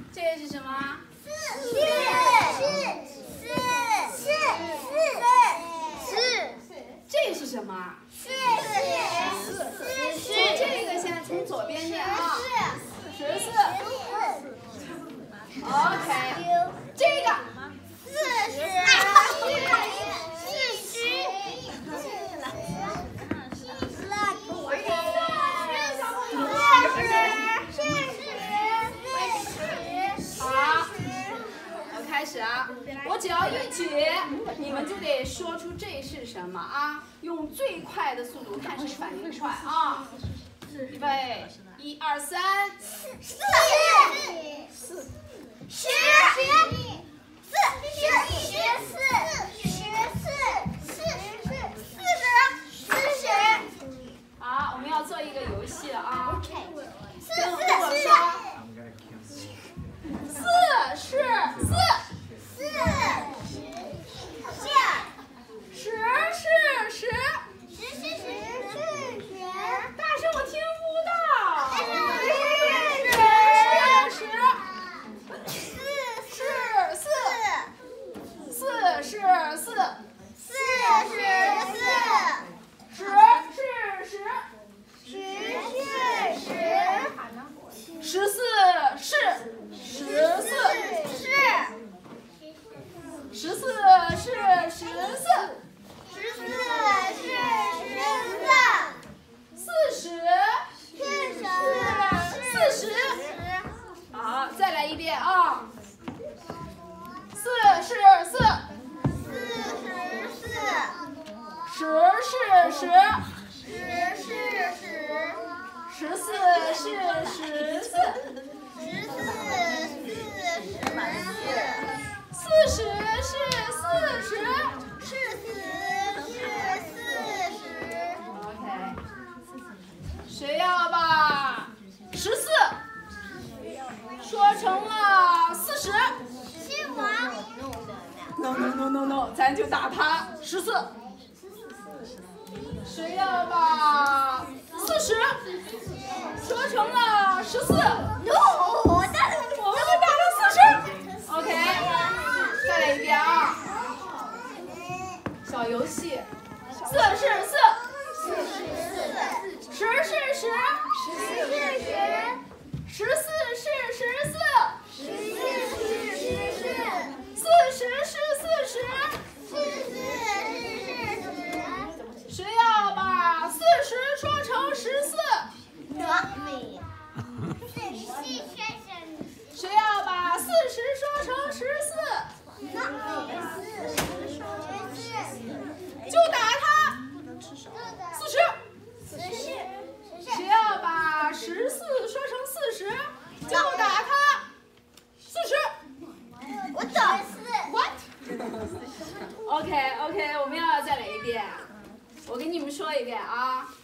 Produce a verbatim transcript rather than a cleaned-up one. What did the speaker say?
这是什么？ 四四四四四四。 这是什么？ 四四四。 从这个先从左边念啊。十四。OK。这个。 四十。四十。 开始啊！我只要一举，你们就得说出这是什么啊？用最快的速度，看谁反应快啊！预备，一二三， 四四十十四十十四十四四四十四十。 好，我们要做一个游戏了啊！ 四跟跟我说，四是四。 四十十是十， 十是十是十， 大声我听不到。 十十四是四，四是四， 四是四， 十是十，十是十，十四是十四，十四是十四，十四是十四，四十四十，好，再来一遍啊！四是四，十是十，十四是十四，四十是四十。OK， 谁要把十四说成了四十 ？No no no no no， 咱就打他十四。谁要把四十说成了十四 ？No， 我打我们就打了四十。OK， 再来一遍啊！小游戏，四是四，十是十，十四是十四，四十是四十。谁要把四十说成十四？谁要把四十说成十四？就打他四十。谁要把十四说成四十？就打他四十。 我打四。 What？OK OK， 我们要再来一遍。我给你们说一遍啊。